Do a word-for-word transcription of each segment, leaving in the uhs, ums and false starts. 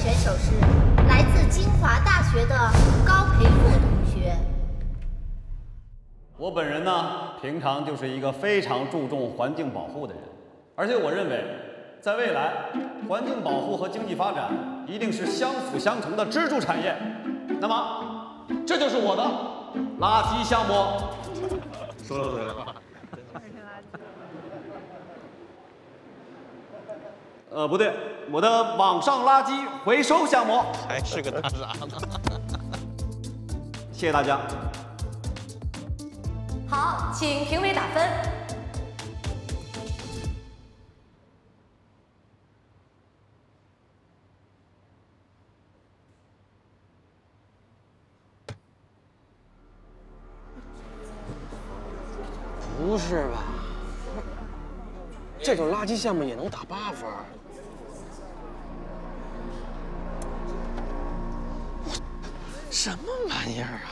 选手是来自清华大学的高培富同学。 我本人呢，平常就是一个非常注重环境保护的人，而且我认为，在未来，环境保护和经济发展一定是相辅相成的支柱产业。那么，这就是我的垃圾项目。说了对了。呃，不对，我的网上垃圾回收项目。 还是个大傻呢。 谢谢大家。 好，请评委打分。 不是吧？这种垃圾项目也能打八分？什么玩意儿啊！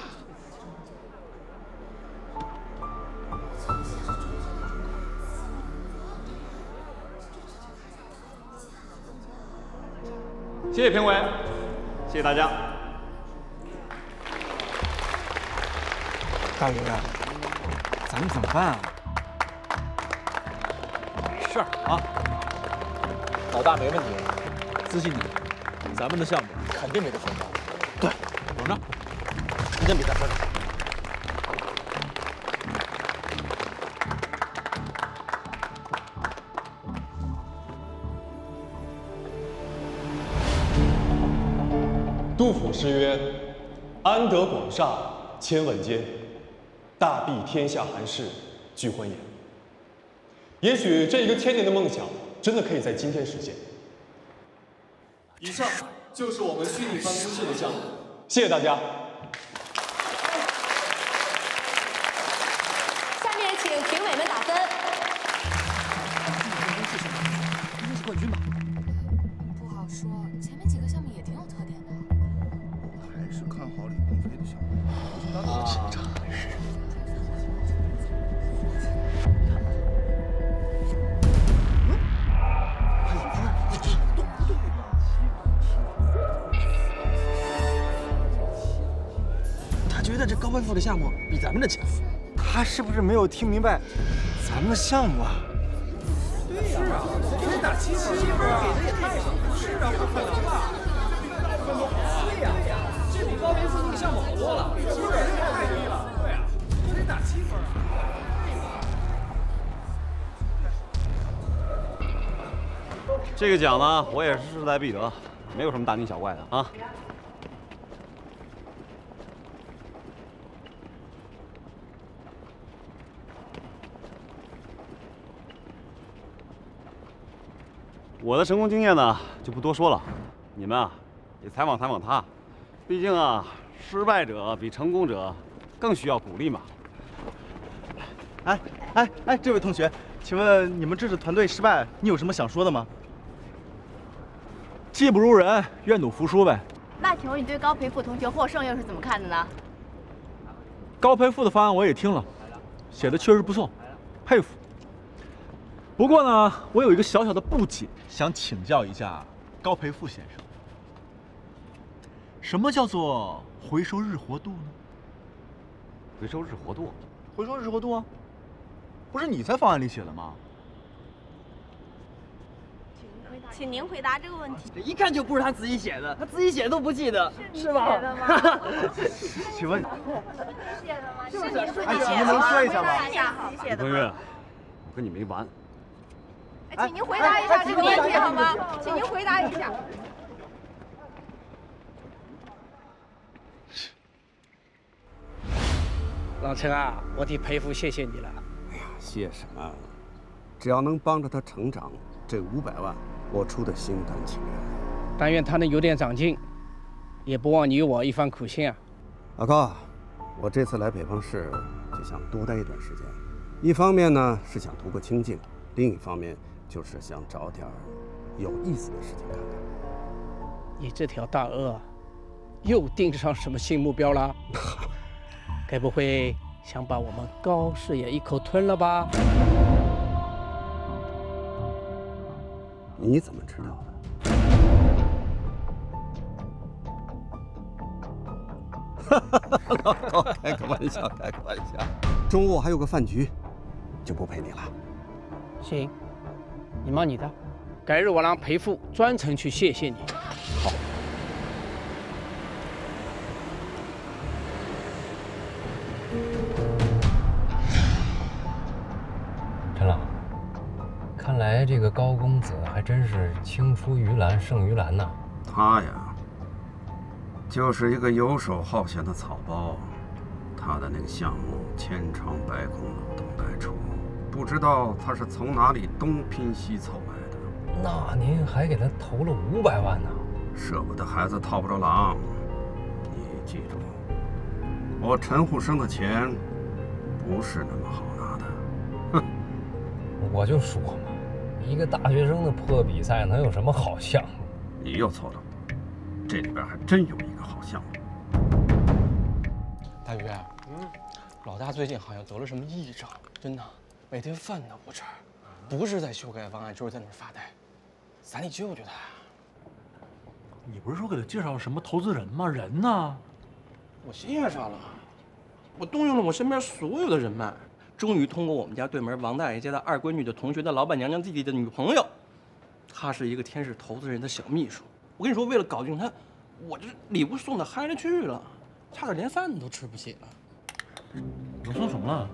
谢谢评委，谢谢大家。 大鱼，咱们怎么办啊？ 没事儿啊，老大没问题，自信你，咱们的项目肯定没得分的。 对， 等着， 肯定比他分。 杜甫诗曰：“安得广厦千万间，大庇天下寒士俱欢颜。”也许这一个千年的梦想，真的可以在今天实现。以上就是我们虚拟办公室的项目，谢谢大家。 下面请评委们打分。 应该是冠军吧？ 不好说，前面几个项目也挺有特点的。 还是看好李鹏飞的项目。 啊，紧张。他觉得这高培富的项目比咱们的强， 他是不是没有听明白咱们的项目啊？ 对呀，这打七分，七分给的也太少。是啊，不可能吧？对呀，这比高培富那个项目好多了，七分太低了。对呀，得打七分啊。 这个奖呢，我也是势在必得，没有什么大惊小怪的啊。我的成功经验呢，就不多说了，你们啊，也采访采访他，毕竟啊，失败者比成功者更需要鼓励嘛。 哎哎哎，这位同学，请问你们这次团队失败，你有什么想说的吗？ 技不如人，愿赌服输呗。 那请问你对高培富同学获胜又是怎么看的呢？ 高培富的方案我也听了，写的确实不错，佩服。不过呢，我有一个小小的不解，想请教一下高培富先生，什么叫做回收日活度呢？ 回收日活度， 回收日活度啊，不是你在方案里写的吗？ 请您回答这个问题。 这一看就不是他自己写的，他自己写的都不记得，是吧？ 写的吗？ 请问， 写的吗？ 就是你说的请您能说一下吗？ 李鹏岳，我跟你没完。 哎，请您回答一下这个问题好吗？请您回答一下。 老陈啊，我替培富谢谢你了。 哎呀，谢什么？只要能帮着他成长，这五百万我出的心甘情愿。 但愿他能有点长进，也不忘你我一番苦心啊。 老高，我这次来北方市就想多待一段时间，一方面呢是想图个清静，另一方面就是想找点有意思的事情看看。 你这条大鳄又盯上什么新目标了？该不会想把我们高氏也一口吞了吧？ 你怎么知道的？ 老高，开个玩笑，开个玩笑。中午还有个饭局，就不陪你了。 行，你忙你的，改日我让裴父专程去谢谢你。 好。 陈老，看来这个高公子还真是青出于蓝胜于蓝呐。 他呀，就是一个游手好闲的草包。他的那个项目千疮百孔，老等待出，不知道他是从哪里东拼西凑来的。 那您还给他投了五百万呢？ 舍不得孩子套不着狼。你记住，我陈护生的钱不是那么好拿的。哼， 我就说嘛，一个大学生的破比赛能有什么好项目？ 你又错了，这里边还真有一个好项目。 大鱼，嗯，老大最近好像得了什么异症，真的，每天饭都不吃，不是在修改方案，就是在那儿发呆。咱得救救他。 你不是说给他介绍什么投资人吗？人呢？ 我介绍了，我动用了我身边所有的人脉，终于通过我们家对门王大爷家的二闺女的同学的老板娘娘弟弟的女朋友，她是一个天使投资人的小秘书。我跟你说，为了搞定她，我这礼物送的嗨了去了。差点连饭都吃不起了。 我说什么了？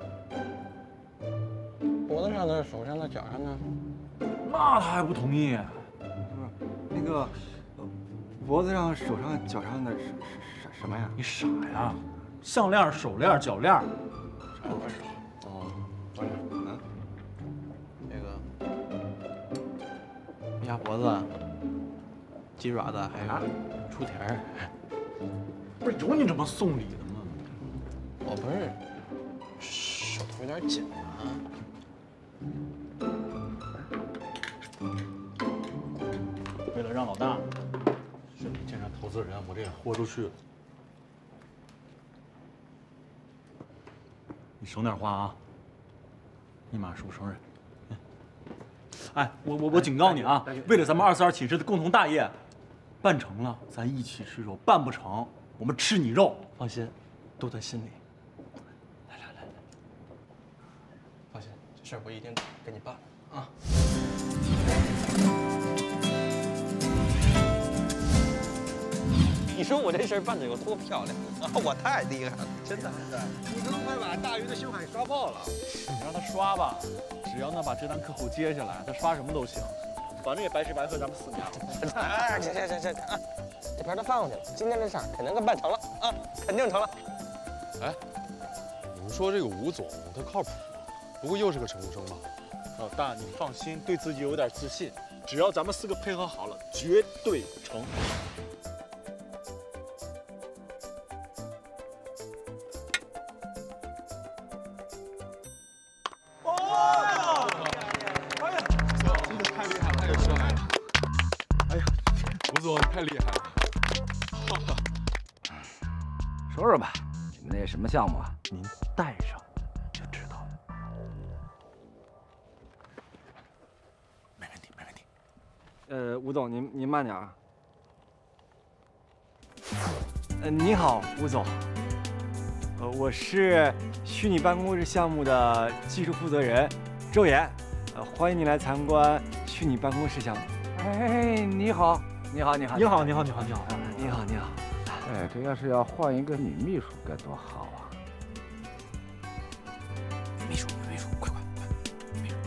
脖子上的、手上的、脚上的。 那他还不同意？ 不是，那个，脖子上、手上、脚上的是是什么呀？ 你傻呀？项链、手链、脚链。 啥都不知道。哦，我嗯，那个鸭脖子、鸡爪子，还有猪蹄儿。 不是有你这么送礼的吗？ 我不是手头有点紧啊。 为了让老大顺利见上投资人，我这也豁出去了。你省点花啊！立马是我生日。哎，我我我警告你啊！为了咱们二四二寝室的共同大业，办成了咱一起吃肉，办不成。我们吃你肉， 放心，都在心里。来来来，放心，这事儿我一定给你办了啊！ 你说我这事儿办得有多漂亮啊！我太厉害了，真的。 你都快把大鱼的信用卡给刷爆了。 你让他刷吧，只要能把这单客户接下来，他刷什么都行。反正也白吃白喝咱们四年了。 哎，行行行行啊！这盘都放过去了，今天这事儿肯定给办成了啊，肯定成了。 哎，你们说这个吴总他靠谱吗？不会又是个陈护生吧？ 老大，你放心，对自己有点自信，只要咱们四个配合好了，绝对成。 哦！哎呀，真的太厉害了，太有气派了！哎呀，吴总太厉害了！ 说说吧，你们那什么项目啊？ 您带上就知道了。没问题，没问题。 呃，吴总，您您慢点啊。呃，你好，吴总。呃，我是虚拟办公室项目的技术负责人周岩，呃，欢迎您来参观虚拟办公室项目。 哎，你好，你好，你好， 你好，你好，你好，你好， 你好，你好。 哎，这要是要换一个女秘书该多好啊！ 女秘书，女秘书，快快快，女秘书。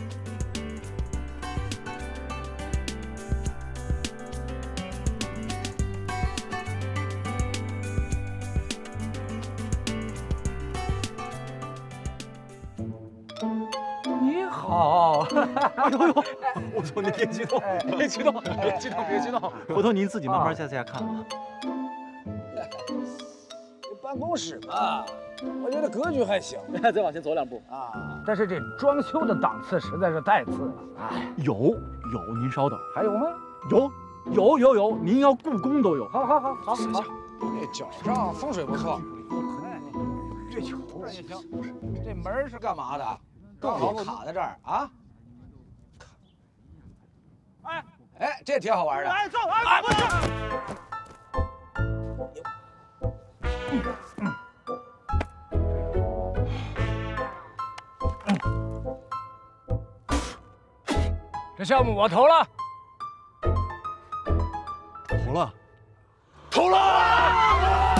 你好， 哎呦呦，我说您别激动，别激动，别激动，别激动，回头您自己慢慢在家看啊。 办公室嘛，我觉得格局还行。 再往前走两步啊，但是这装修的档次实在是太次了。哎， 有有，您稍等。 还有吗？ 有有有有，您要故宫都有。 好好好好好。这角上风水不错。这球也行。这门是干嘛的？正好卡在这儿啊。哎哎，这挺好玩的。 来走，哎，不是。 这项目我投了。 投了， 投了！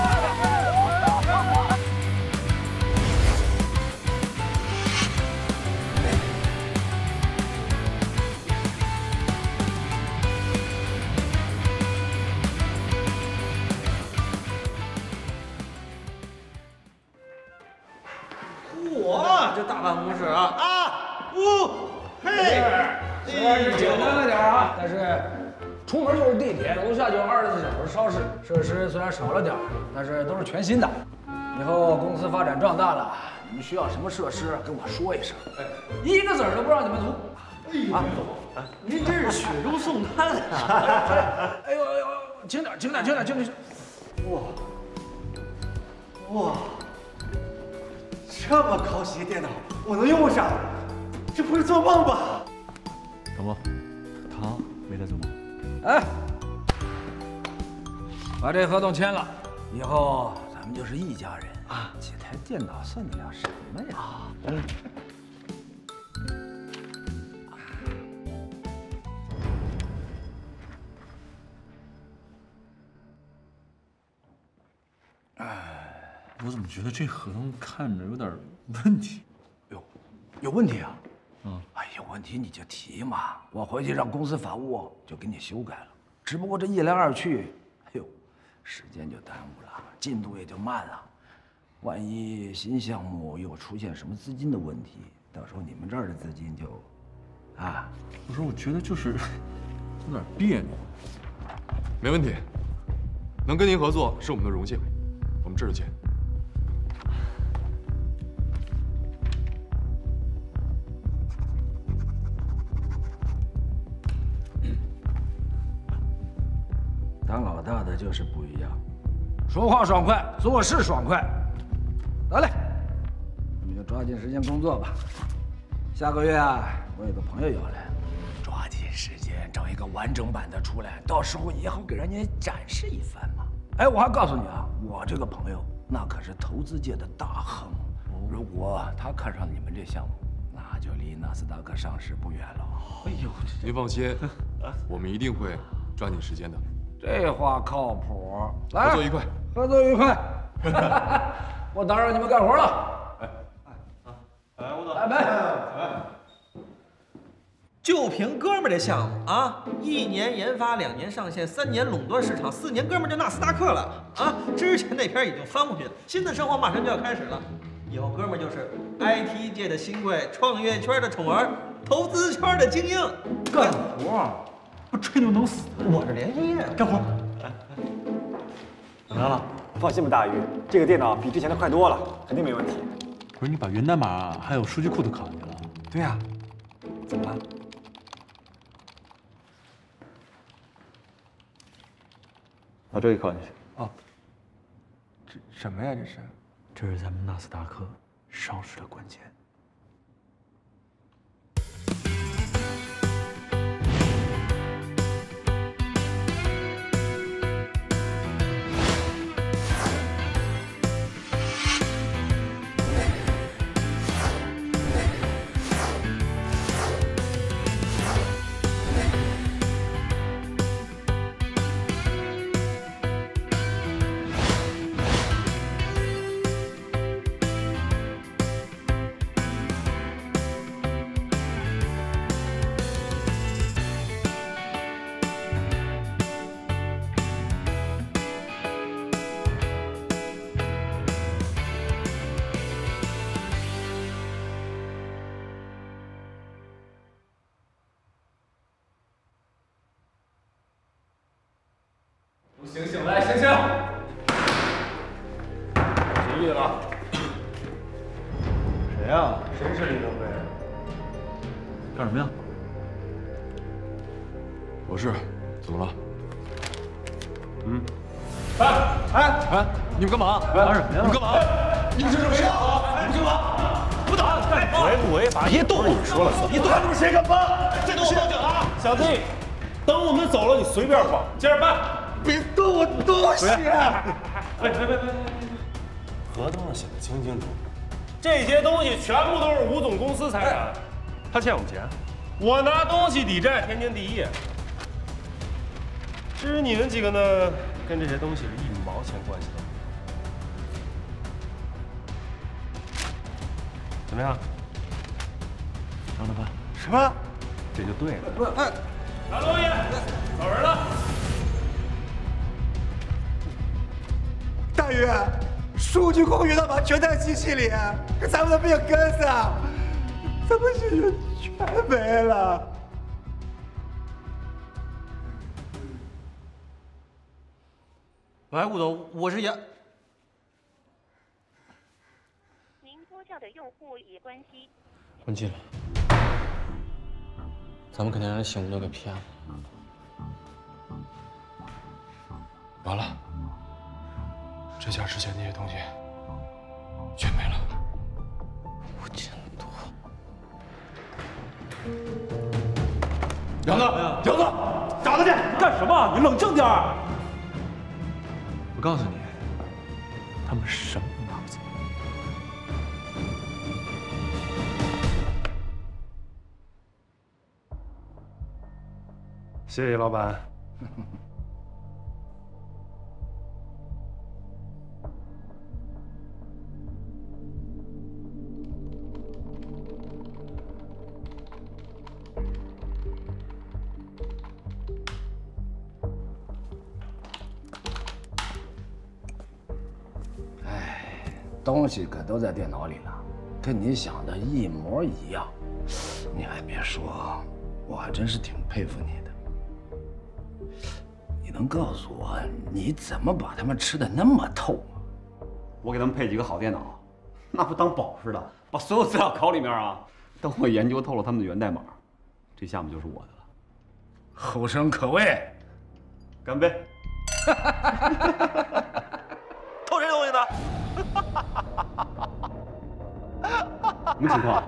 嚯，这大办公室啊啊呜嘿！ 虽然是简单了点啊，但是出门就是地铁，楼下就二十四小时超市，设施虽然少了点，但是都是全新的。以后公司发展壮大了，你们需要什么设施，跟我说一声，哎，一个子儿都不让你们读。啊， 您这是雪中送炭啊！ 哎呦哎呦，轻点轻点轻点轻点！ 哇哇，这么高级的电脑我能用上，这不是做梦吧？ 怎么，他没在做梦？ 哎，把这合同签了，以后咱们就是一家人啊！几台电脑算得了什么呀？嗯。 我怎么觉得这合同看着有点问题？ 有，有问题啊？ 嗯， 哎，有问题你就提嘛，我回去让公司法务就给你修改了。只不过这一来二去，哎呦，时间就耽误了，进度也就慢了。万一新项目又出现什么资金的问题，到时候你们这儿的资金就，啊， 不是，我觉得就是有点别扭。 没问题，能跟您合作是我们的荣幸，我们这就签。 当老大的就是不一样，说话爽快，做事爽快。得嘞，你们就抓紧时间工作吧。下个月啊，我有个朋友要来，抓紧时间整一个完整版的出来，到时候也好给人家展示一番嘛。哎，我还告诉你啊，我这个朋友那可是投资界的大亨，如果他看上你们这项目，那就离纳斯达克上市不远了。 哎呦，您放心，我们一定会抓紧时间的。 这话靠谱，来， 合作愉快， 合作愉快。我打扰你们干活了。 哎哎哎，吴总， 来呗。就凭哥们儿这项目啊，一年研发，两年上线，三年垄断市场，四年哥们儿就纳斯达克了啊！之前那篇已经翻过去了，新的生活马上就要开始了。以后哥们儿就是 I T 界的新贵，创业圈的宠儿，投资圈的精英， 干活。 不吹牛能死？ 我是连续业， 干活。 怎么样了？放心吧，大鱼，这个电脑比之前的快多了，肯定没问题。 不是你把源代码还有数据库都拷进去了？ 对呀、啊。怎么了？ 把这个拷进去。 哦。这什么呀？这是？ 这是咱们纳斯达克上市的关键。 醒醒来，醒醒！谁郁了？ 谁呀？ 谁是李德辉？ 干什么呀？ 我是，怎么了？嗯。 哎哎哎！你们干嘛？ 干什么呀？ 你们干嘛？ 你们这是违法！你们干嘛？不打！ 违不违法？ 别动！ 你说了算。 你动！你们谁敢帮？ 这都我报警啊！小弟，等我们走了，你随便晃，接着办。 别动我东西！ 哎，别别别别！合同上写的清清楚楚，这些东西全部都是吴总公司财产，他欠我们钱。 我拿东西抵债，天经地义。至于你们几个呢，跟这些东西是一毛钱关系都没有。怎么样？ 张德帆， 什么？ 这就对了。 不，哎， 大老爷，走人了。 大宇，数据控制到把全在机器里，可咱们的命根子，咱们这就全没了。 喂，吴总，我是杨。 您拨叫的用户已关机。 关机了。咱们肯定让人醒目都给骗了。完了，这家之前那些东西全没了。五千多。 杨子，杨子，找他去！干什么？你冷静点儿。我告诉你，他们什么都拿不走。 谢谢老板。 东西可都在电脑里了，跟你想的一模一样。你还别说，我还真是挺佩服你的。你能告诉我你怎么把他们吃的那么透吗？ 我给他们配几个好电脑，那不当宝似的，把所有资料拷里面啊。等我研究透了他们的源代码，这项目就是我的了。 后生可畏， 干杯！ 偷谁东西呢？ 什么情况？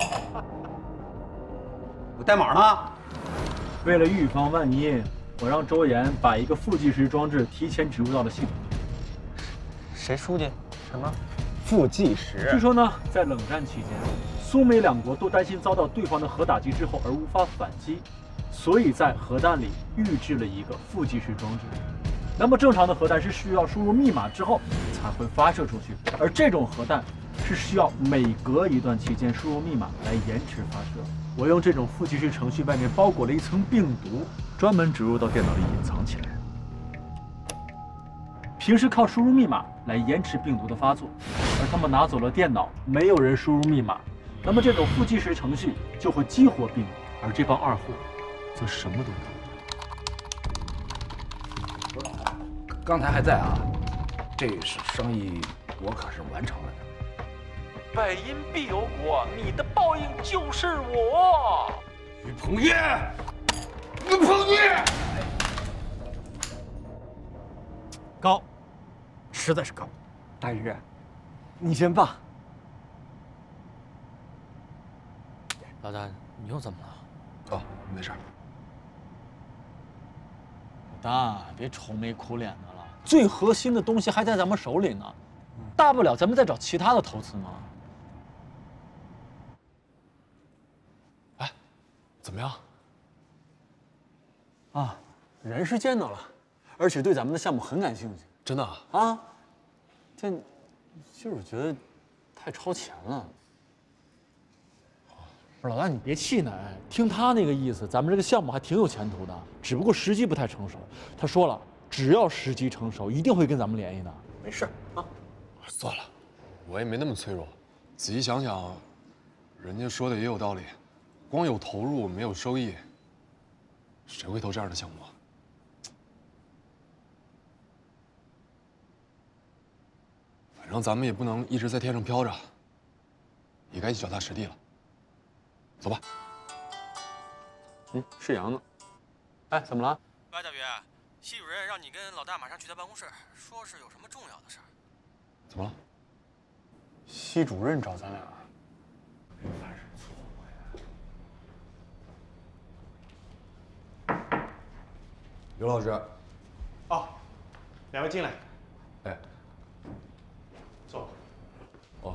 我代码呢？ 为了预防万一，我让周岩把一个副计时装置提前植入到了系统里。 谁书记？什么？副计时？ 据说呢，在冷战期间，苏美两国都担心遭到对方的核打击之后而无法反击，所以在核弹里预制了一个副计时装置。那么正常的核弹是需要输入密码之后才会发射出去，而这种核弹是需要每隔一段期间输入密码来延迟发射。我用这种副计时程序外面包裹了一层病毒，专门植入到电脑里隐藏起来。平时靠输入密码来延迟病毒的发作，而他们拿走了电脑，没有人输入密码，那么这种副计时程序就会激活病毒，而这帮二货则什么都不做。 刚才还在啊，这是生意我可是完成了的。 百因必有果，你的报应就是我。 于鹏岳，于鹏岳， 高，实在是高。 大宇，你真棒。 老大，你又怎么了？ 哦，没事。 老大，别愁眉苦脸的了，最核心的东西还在咱们手里呢，大不了咱们再找其他的投资嘛。 哎，怎么样？ 啊，人是见到了，而且对咱们的项目很感兴趣。 真的啊？ 啊，这就是觉得太超前了。不是老大，你别气馁，听他那个意思，咱们这个项目还挺有前途的，只不过时机不太成熟。他说了，只要时机成熟，一定会跟咱们联系的。没事啊。 算了，我也没那么脆弱。仔细想想，人家说的也有道理，光有投入没有收益，谁会投这样的项目啊？反正咱们也不能一直在天上飘着，也该脚踏实地了。走吧。 嗯，是杨呢。哎，怎么了？ 喂，大宇，系主任让你跟老大马上去他办公室，说是有什么重要的事儿。 怎么了？ 系主任找咱俩。 刘老师。 哦，两位进来。 哎。 坐。 哦。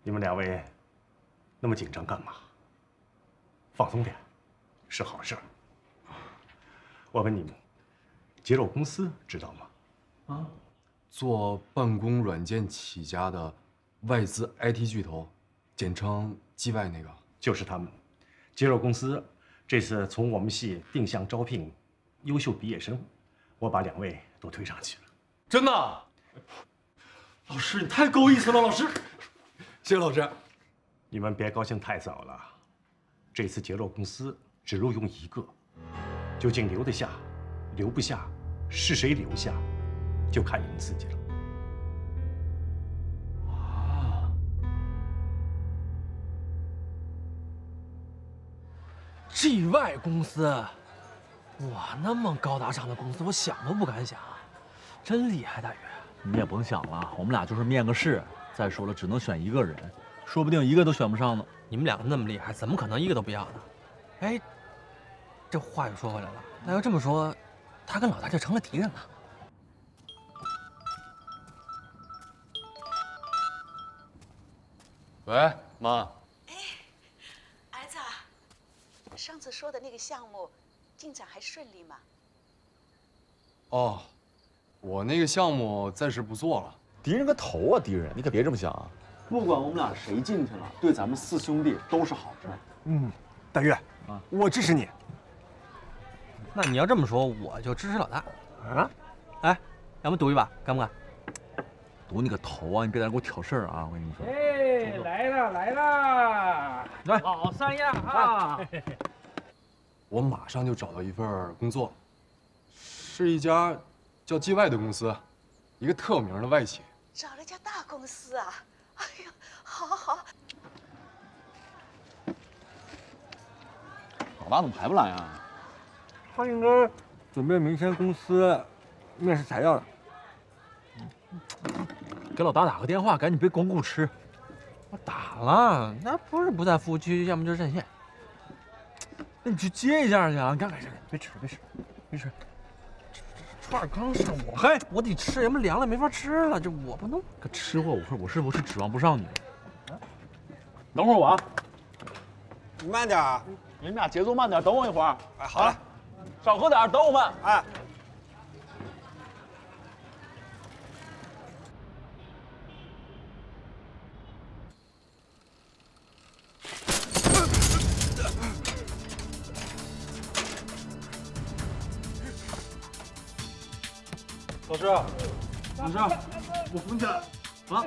你们两位那么紧张干嘛？放松点，是好事儿。我问你们，杰肉公司知道吗？ 啊，做办公软件起家的外资 I T 巨头，简称 G Y 那个， 就是他们。杰肉公司这次从我们系定向招聘优秀毕业生，我把两位都推上去了。 真的？老师，你太够意思了，老师。 谢谢老师。 你们别高兴太早了，这次杰肉公司只录用一个，究竟留得下，留不下，是谁留下，就看你们自己了。 啊 G Y 公司，哇，那么高大上的公司，我想都不敢想，真厉害，大宇。 你也甭想了，我们俩就是面个试。再说了，只能选一个人，说不定一个都选不上呢。 你们两个那么厉害，怎么可能一个都不要呢？哎，这话又说回来了，那要这么说，他跟老大就成了敌人了。 喂，妈。 儿子，上次说的那个项目进展还顺利吗？ 哦，我那个项目暂时不做了。 敌人个头啊！敌人，你可别这么想啊！ 不管我们俩谁进去了，对咱们四兄弟都是好事。 嗯，大岳，啊，我支持你。 那你要这么说，我就支持老大。啊？哎，要不赌一把，敢不敢？ 赌你个头啊！你别在这给我挑事儿啊！我跟你说。 哎，来了来了， 来， 老三样啊！ 我马上就找到一份工作，是一家叫 G Y 的公司，一个特有名的外企。 找了家大公司啊！哎呦，好，好，好。 老大怎么还不来啊？ 他应该准备明天公司面试材料了。 给老大打个电话，赶紧别光顾吃。我打了，那不是不在服务区，要么就是占线。那你去接一下去啊！你看看这，别吃，别吃，别吃。串刚上我，嘿，我得吃，要不凉了没法吃了。这我不能。 可吃货，我说我是我是指望不上你。等会儿我啊。 你慢点啊！ 你们俩节奏慢点，等我一会儿。 哎，好了， 少喝点，等我们。 哎。 老师，老师，我扶你起来。啊！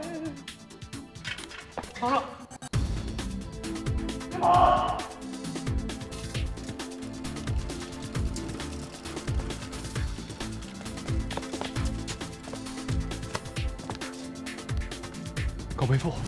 躺着。啊！ 高培富，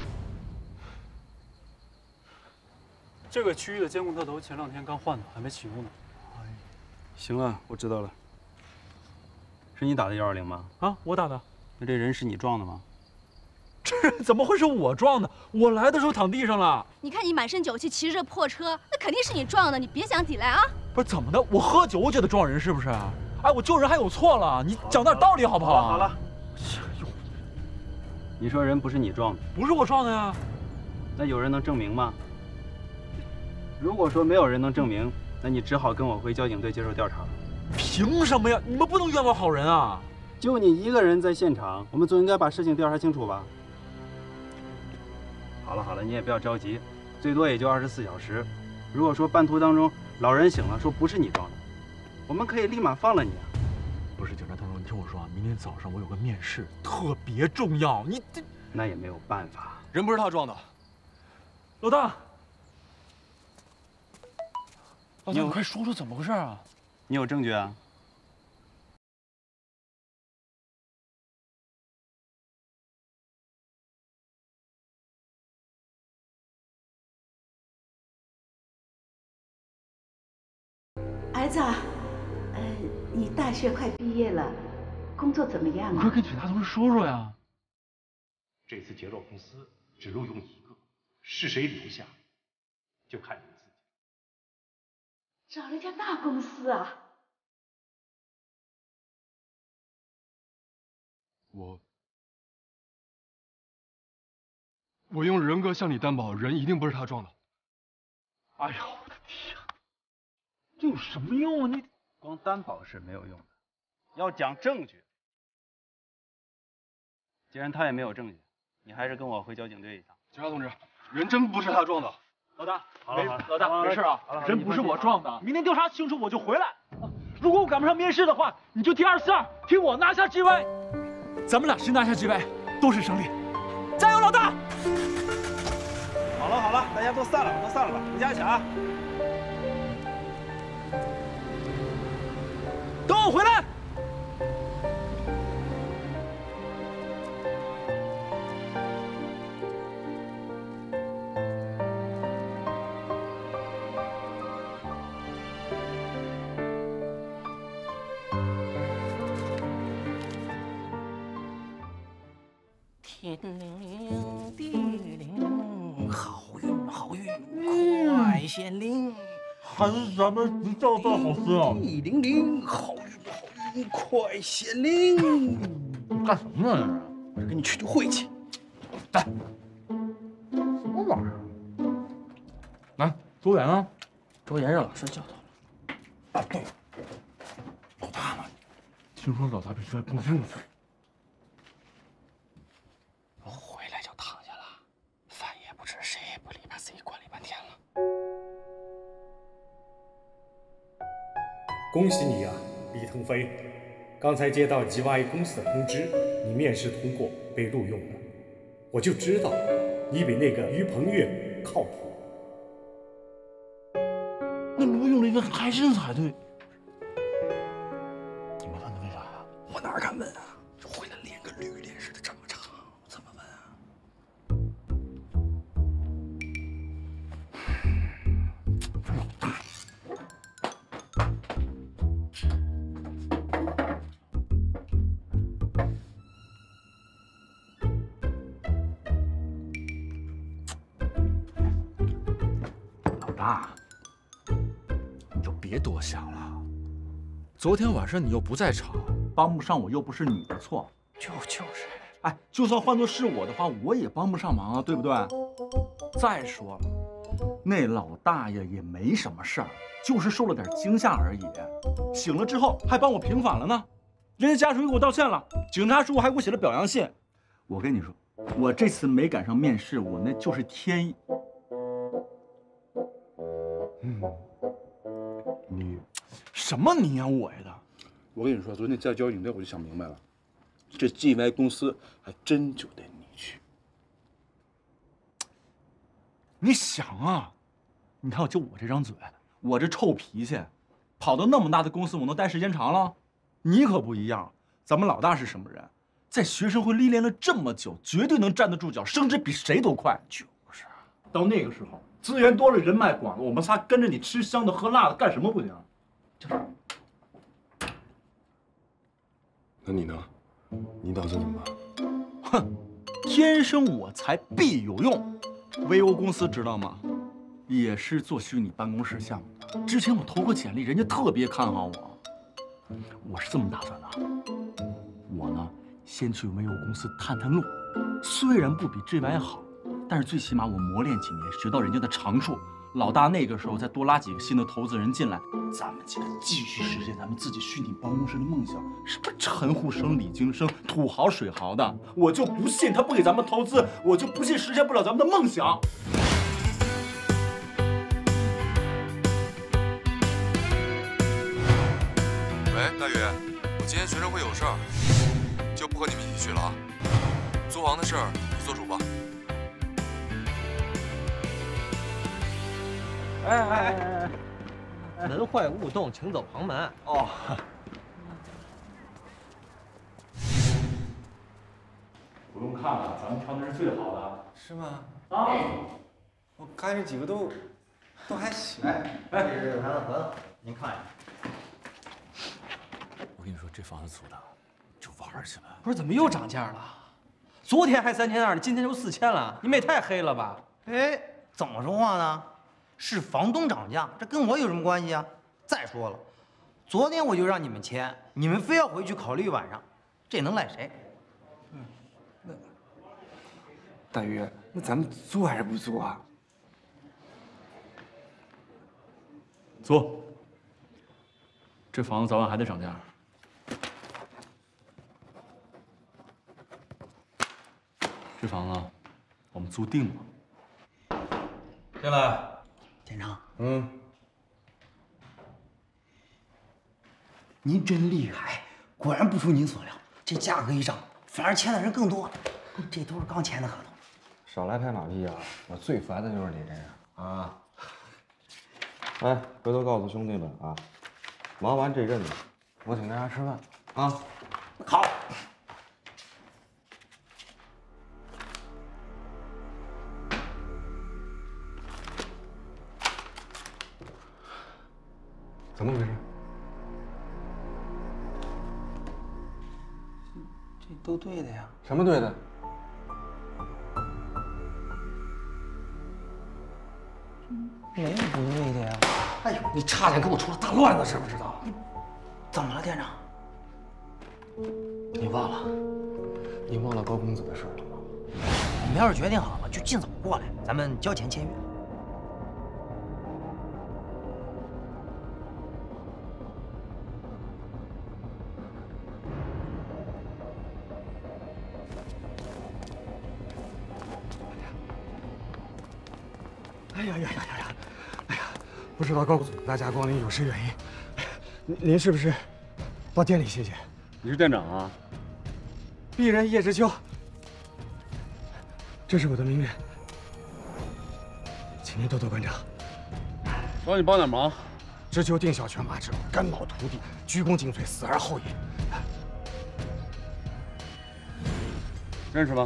这个区域的监控特头前两天刚换的，还没启用呢。 行了，我知道了。 是你打的幺二零吗？啊，我打的。那这人是你撞的吗？ 这怎么会是我撞的？我来的时候躺地上了。 你看你满身酒气，骑着这破车，那肯定是你撞的，你别想抵赖啊！ 不是怎么的？我喝酒我觉得撞人是不是？哎，我救人还有错了？你讲点道理好不好？ 好了，好了。你说人不是你撞的？ 不是我撞的呀。 那有人能证明吗？如果说没有人能证明，那你只好跟我回交警队接受调查了。 凭什么呀？你们不能冤枉好人啊！ 就你一个人在现场，我们总应该把事情调查清楚吧？好了好了，你也不要着急，最多也就二十四小时。如果说半途当中老人醒了，说不是你撞的，我们可以立马放了你啊。 不是警察同志，你听我说啊，明天早上我有个面试，特别重要。你这那也没有办法， 人不是他撞的。 老大， 老大， 你快说说怎么回事啊？ 你有证据啊？ 儿子，呃，你大学快毕业了，工作怎么样啊？ 你快跟警察同志说说呀。 这次杰肉公司只录用一个，是谁留下，就看你们自己。 找了家大公司啊！ 我我用人格向你担保，人一定不是他撞的。 哎呦我的天，这有什么用啊？你光担保是没有用的，要讲证据。既然他也没有证据，你还是跟我回交警队一趟。 警察同志，人真不是他撞的。 老大，没好了好了老大好了没事啊好了好了， 人不是我撞的。 你放心明天调查清楚我就回来。如果我赶不上面试的话，你就听二四二，听我拿下 G Y。咱们俩谁拿下 G Y 都是胜利。加油，老大！ 好了好了，大家都散了吧，都散了吧，回家去啊！ 等我回来。 天灵灵，地灵灵，好运好运，快显灵。 还是咱们不照照好吃啊！ 地灵灵，好运好运，快显灵。 干什么呢？ 我是跟你去聚会去。 来，什么玩意儿？来，周岩呢？ 周岩让老师叫到了。啊，对，老大呢？ 听说老大被抓公司了。 我回来就躺下了，饭也不吃，谁也不理，把自己管理半天了。 恭喜你啊，李腾飞！刚才接到 G Y 公司的通知，你面试通过，被录用了。我就知道你比那个于鹏岳靠谱。 那录用了应该开心才对。你们问他为啥呀？我哪敢问啊？回来连个驴脸似的这么长，我怎么问啊？老大。 老大，你就别多想了。昨天晚上你又不在场，帮不上我又不是你的错。 就就是， 哎，就算换作是我的话，我也帮不上忙啊，对不对？再说了，那老大爷也没什么事儿，就是受了点惊吓而已。醒了之后还帮我平反了呢，人家家属也给我道歉了，警察叔叔还给我写了表扬信。我跟你说，我这次没赶上面试，我那就是天意。 嗯，你什么你呀我呀的？ 我跟你说，昨天在交警队我就想明白了，这 G Y 公司还真就得你去。 你想啊，你看我就我这张嘴，我这臭脾气，跑到那么大的公司，我能待时间长了？你可不一样，咱们老大是什么人？在学生会历练了这么久，绝对能站得住脚，升职比谁都快。就是，到那个时候，资源多了，人脉广了，我们仨跟着你吃香的喝辣的，干什么不行？就是。 那你呢？你打算怎么办？ 哼，天生我材必有用。V O 公司知道吗？也是做虚拟办公室项目的。之前我投过简历，人家特别看好我。我是这么打算的，我呢，先去 V O 公司探探路。虽然不比 G Y 好，但是最起码我磨练几年，学到人家的长处。老大那个时候再多拉几个新的投资人进来，咱们几个继续实现咱们自己虚拟办公室的梦想。什么陈虎生、李京生，土豪水豪的，我就不信他不给咱们投资，我就不信实现不了咱们的梦想。 喂，大宇，我今天学生会有事儿，就不和你们一起去了啊。租房的事儿你做主吧。 哎哎哎哎！门坏勿动，请走旁门。哦。 不用看了，咱们挑的是最好的。 是吗？ 啊。 我看这几个都都还行。 哎，这是他的合同，您看一下。 我跟你说，这房子租的，就玩去吧。 不是，怎么又涨价了？昨天还三千二的，今天就四千了，你们也太黑了吧？ 哎，怎么说话呢？是房东涨价，这跟我有什么关系啊？再说了，昨天我就让你们签，你们非要回去考虑晚上，这能赖谁？ 嗯，那大鱼，那咱们租还是不租啊？ 租。这房子早晚还得涨价。这房子我们租定了。进来。 店长， 嗯， 您真厉害，果然不出您所料，这价格一涨，反而签的人更多了。这都是刚签的合同。 少来拍马屁啊！我最烦的就是你这样啊！哎，回头告诉兄弟们啊，忙完这阵子，我请大家吃饭啊！ 好。 怎么回事？ 这都对的呀。 什么对的？ 没有不对的呀。 哎呦，你差点给我出了大乱子，知不知道？ 怎么了，店长？ 你忘了？你忘了高公子的事了吗？ 你们要是决定好了，就尽早过来，咱们交钱签约。 哎呀呀呀呀呀！哎呀，不知道高公子大驾光临有失远迎，您您是不是到店里歇歇？ 你是店长啊？ 鄙人叶知秋，这是我的名片，请您多多关照。 找你帮点忙。 知秋定小犬马之后，肝脑涂地，鞠躬尽瘁，死而后已。 认识吗？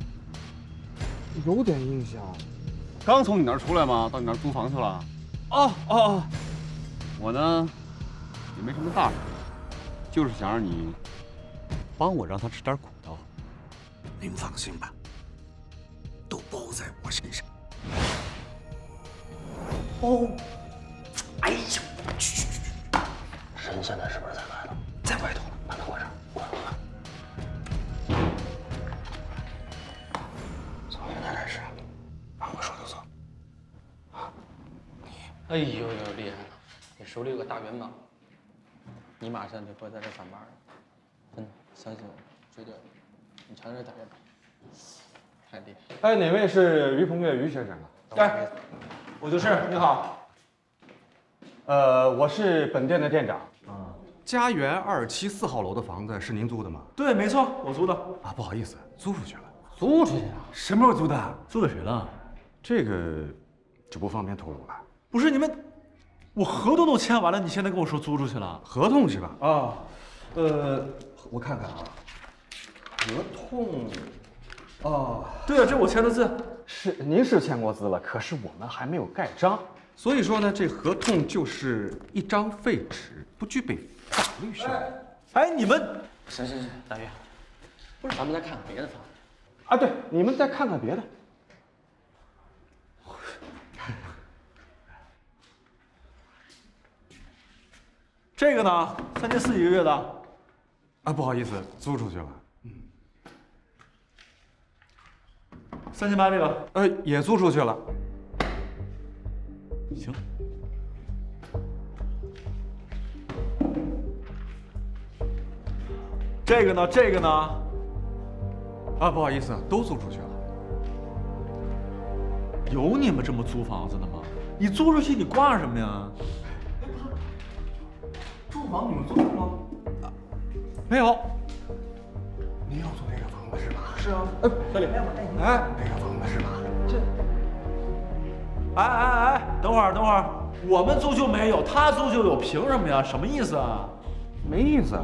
有点印象。 刚从你那儿出来吗？到你那儿租房去了？ 哦哦哦！ 我呢，也没什么大事，就是想让你帮我让他吃点苦头。 您放心吧，都包在我身上。 哦， 哎呀，去去去！神现在是不是在外头？在外头，把门关上，关上。从现在开始，按我说的做。 哎呦呦，厉害了！你手里有个大元宝，你马上就会在这上班了。真的，相信我，绝对。你瞧这大元宝，太厉害！ 哎，哪位是于鹏岳于先生啊？ 哎，我就是。你好。 呃，我是本店的店长。 啊，家园二七四号楼的房子是您租的吗？ 对，没错，我租的。 啊，不好意思，租出去了。 租出去啊？ 什么时候租的？ 租给谁了？ 这个就不方便透露了。 不是你们，我合同都签完了，你现在跟我说租出去了？ 合同是吧？ 啊， 呃，我看看啊，合同，哦， 对啊，这我签的字。 是，您是签过字了，可是我们还没有盖章，所以说呢，这合同就是一张废纸，不具备法律效力。 哎，你们， 行行行，大岳，不是咱们再看看别的房子。 啊，对，你们再看看别的。 这个呢，三千四一个月的。 啊，不好意思，租出去了。 嗯。三千八这个。 呃，也租出去了。 行。这个呢？这个呢？ 啊，不好意思，都租出去了。 有你们这么租房子的吗？你租出去你挂什么呀？ 住房你们租过吗？ 没有。 你要租那个房子是吧？ 是啊。 哎， 小李， 哎，那个房子是吧？ 这。哎哎哎，等会儿等会儿，我们租就没有，他租就有，凭什么呀？什么意思啊？ 没意思啊。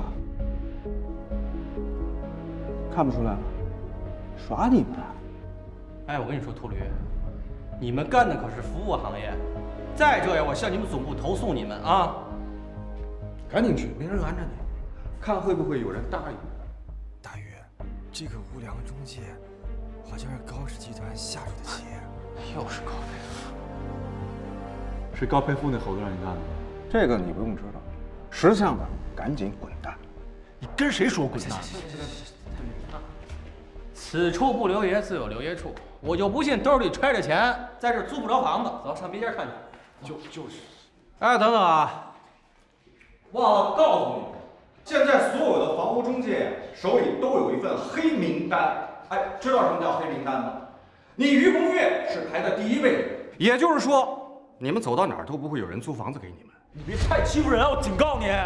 看不出来吗？耍你们啊！ 哎，我跟你说，秃驴，你们干的可是服务行业，再这样我向你们总部投诉你们啊！ 赶紧去，没人拦着你，看会不会有人答应。 大宇，这个无良中介好像是高氏集团下属的企业， 又是高培富， 是高培富那猴子让你干的？ 这个你不用知道，识相的赶紧滚蛋！ 你跟谁说滚蛋？ 此处不留爷，自有留爷处。我就不信兜里揣着钱，在这租不着房子。走上别家看去。 就就是。 哎，等等啊！忘了告诉你，现在所有的房屋中介手里都有一份黑名单。哎，知道什么叫黑名单吗？你于鹏岳是排在第一位的，也就是说，你们走到哪儿都不会有人租房子给你们。 你别太欺负人啊！我警告你。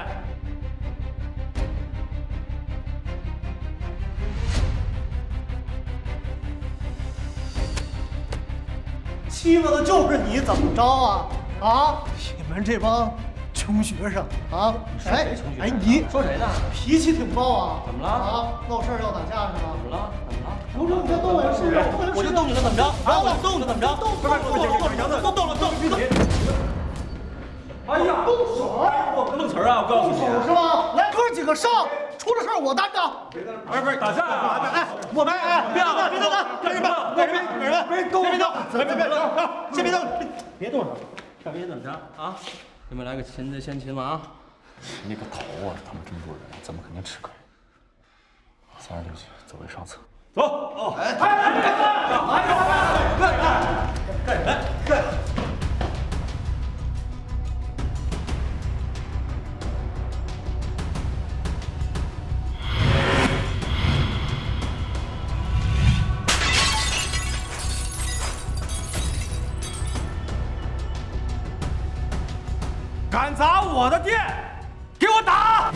欺负的就是你，怎么着啊？啊！你们这帮穷学生啊！哎哎，你说谁呢？ 脾气挺暴啊！ 怎么了？ 啊，闹事儿要打架是吗？ 怎么了？怎么了？ 不是，你这动我是我就动你了，怎么着？啊，我动你怎么着？ 动不是不是不是，杨子，动动了动动。 哎呀，动手！ 我愣词儿啊！我告诉你， 动手是吗？来，哥几个上，出了事儿我担当。 不是不是打架啊！ 哎，我们哎，别打，别打，干什么？干什么？干什么？别动！别动！别别别动！先别动！别动手！ 干别怎么着啊？你们来个擒贼先擒王。 你个头啊！他们这么多人，怎么可能吃亏？三十六计，走为上策。 走。哦。 哎哎哎哎！ 干什么？干！敢砸我的店，给我打！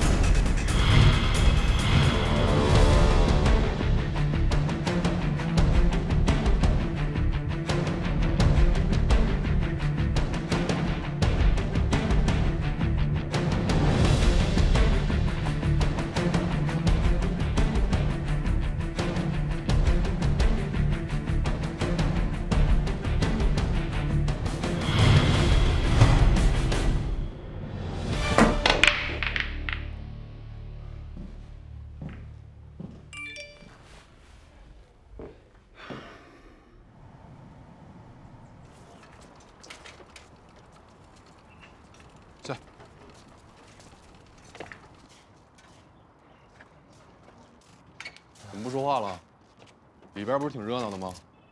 怎么不说话了？里边不是挺热闹的吗？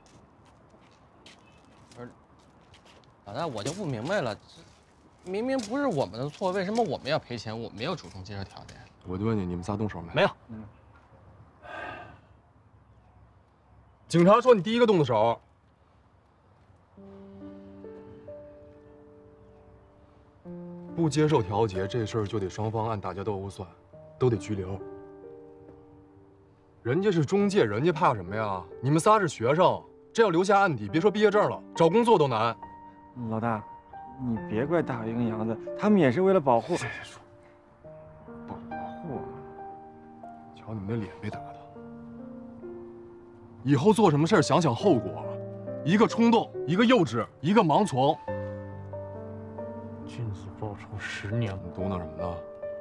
不是，老大，我就不明白了，这明明不是我们的错，为什么我们要赔钱？我们要主动介绍条件？ 我就问你，你们仨动手没？ 没有。 嗯。警察说你第一个动的手。不接受调解，这事儿就得双方按打架斗殴算，都得拘留。人家是中介，人家怕什么呀？你们仨是学生，这要留下案底，别说毕业证了，找工作都难。 老大，你别怪大鱼跟杨子，他们也是为了保护。 保护？瞧你们那脸被打的。以后做什么事儿想想后果，一个冲动，一个幼稚，一个盲从。 君子报仇十年。 你嘟囔什么呢？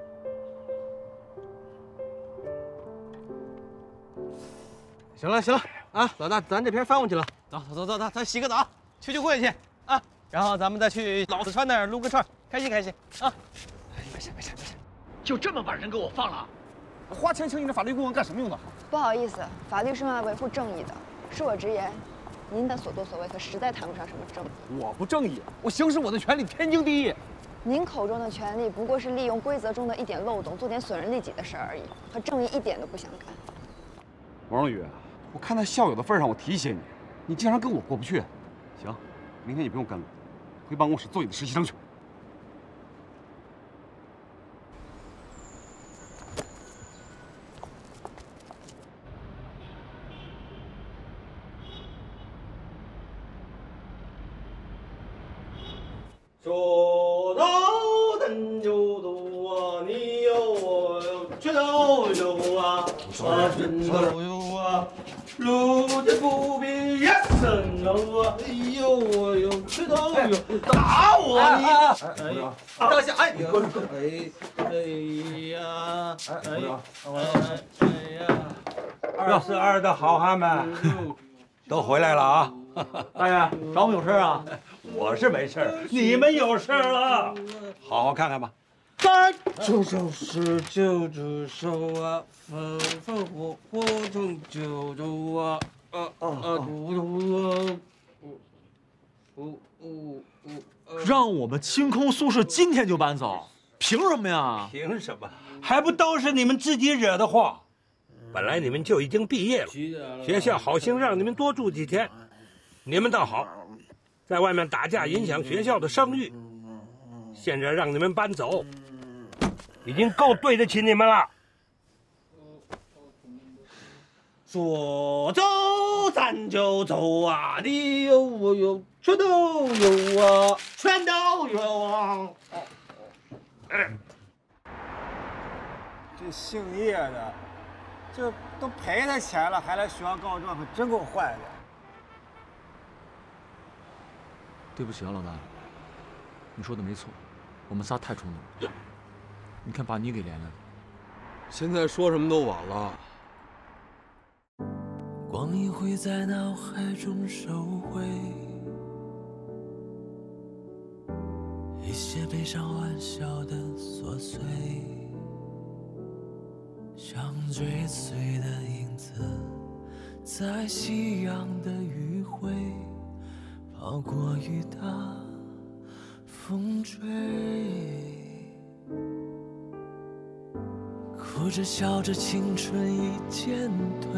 行了行了啊，老大，咱这篇翻过去了，走走走走走，咱洗个澡，去聚会去啊，然后咱们再去老四川那儿撸个串，开心开心啊！ 没事没事没事，就这么把人给我放了？花钱请你这法律顾问干什么用的？ 不好意思，法律是用来维护正义的。恕我直言，您的所作所为可实在谈不上什么正义。 我不正义，我行使我的权利天经地义。 您口中的权利不过是利用规则中的一点漏洞，做点损人利己的事而已，和正义一点都不相干。 王若雨，我看在校友的份上，我提醒你，你竟然跟我过不去。行，明天你不用跟了，回办公室做你的实习生去。 说到登州渡啊，你有我有，全都有啊，啊全都有啊，路见不平一声吼啊，哎呦我呦，全都有，打我你！哎呀，等下，哎，哎哎呀，哎哎哎呀， 二四二的好汉们都回来了啊！ 大爷，找我们有事啊？ 我是没事，你们有事了，好好看看吧。 三九九十九只手啊，风风火火中九州啊，啊啊嘟嘟啊，呜呜呜。 让我们清空宿舍，今天就搬走，凭什么呀？ 凭什么？还不都是你们自己惹的祸？本来你们就已经毕业了，学校好心让你们多住几天，你们倒好，在外面打架影响学校的声誉。现在让你们搬走，已经够对得起你们了。 说走咱就走啊，你有我有，全都有啊，全都有啊。 这姓叶的，这都赔他钱了，还来学校告状，可真够坏的。 对不起啊，老大，你说的没错，我们仨太冲动了。你看把你给连累了。 现在说什么都晚了。 光阴会在脑海中收回一些悲伤玩笑的琐碎，像追随的影子，在夕阳的余晖跑过雨打风吹，哭着笑着青春已渐退，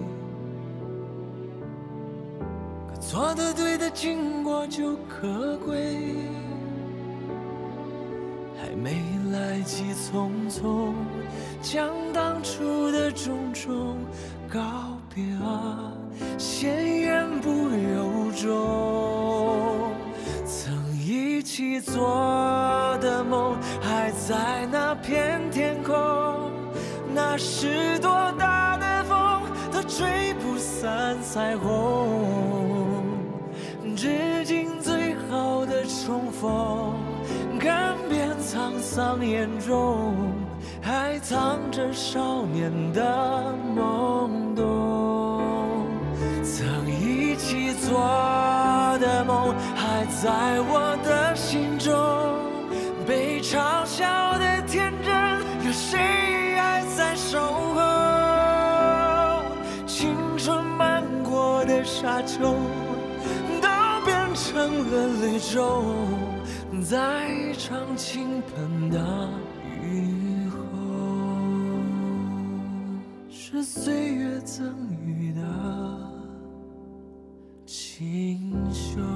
错的对的经过就可贵，还没来及匆匆将当初的种种告别啊，先言不由衷。曾一起做的梦还在那片天空，那是多大的风都吹不散彩虹。至今最好的重逢，看遍沧桑眼中还藏着少年的懵懂。曾一起做的梦还在我的心中，被嘲笑的天真有谁还在守候？青春漫过的沙丘成了绿洲，在一场倾盆大雨后，是岁月赠予的清秀。